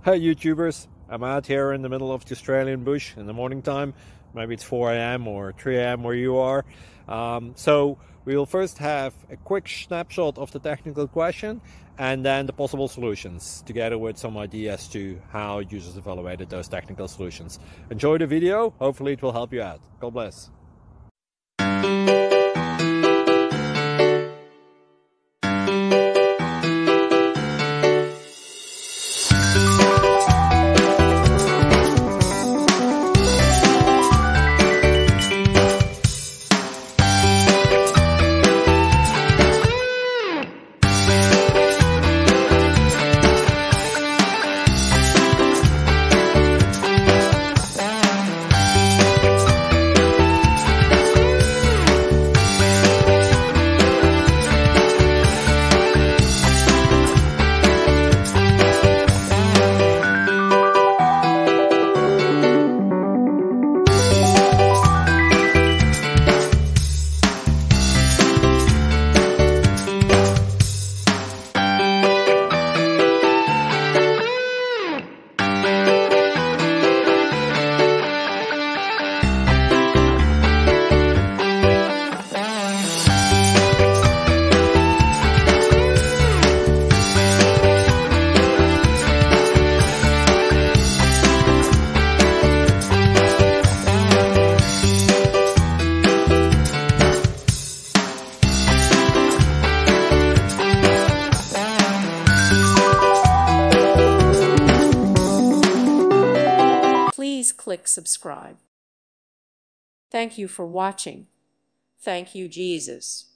Hey YouTubers, I'm out here in the middle of the Australian bush in the morning time. Maybe it's 4 a.m. or 3 a.m. where you are. So we will first have a quick snapshot of the technical question and then the possible solutions, together with some ideas to how users evaluated those technical solutions. Enjoy the video, hopefully it will help you out. God bless. Please click subscribe. Thank you for watching. Thank you, Jesus.